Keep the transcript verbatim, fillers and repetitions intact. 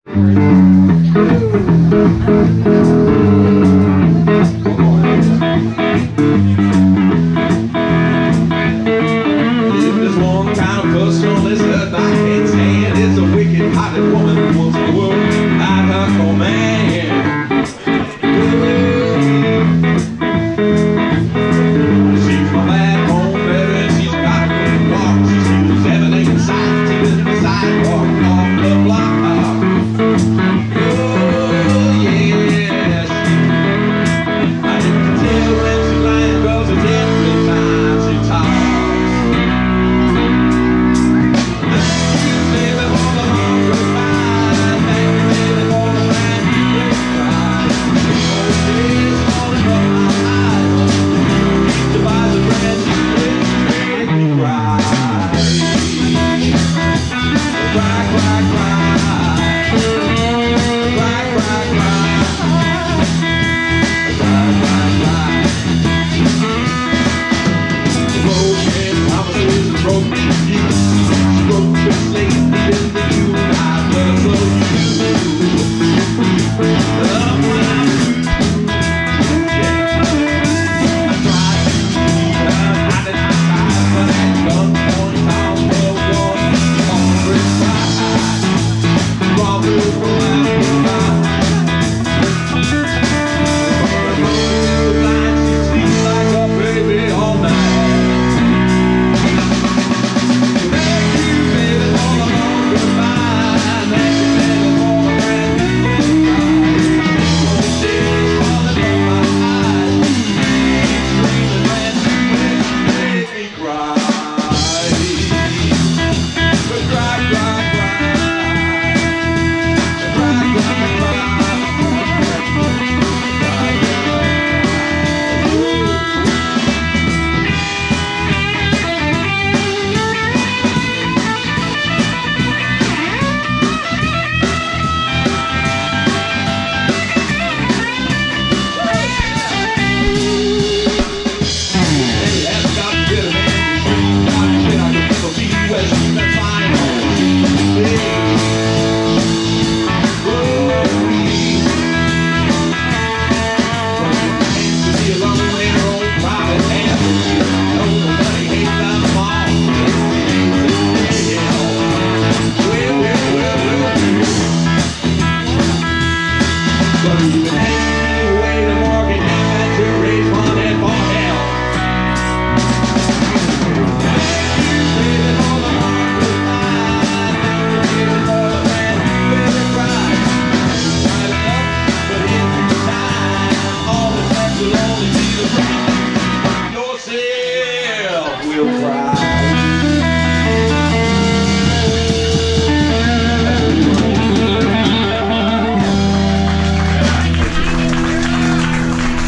There's one kind of person on this earth I can't stand. It's a wicked-hearted woman who wants the world at her command. She's my backbone, baby, and she's got a good walk. She steals everything inside, even the sidewalk off the block. Oh, yes. I can tell when she's lying, 'cause it's every time she talks. We'll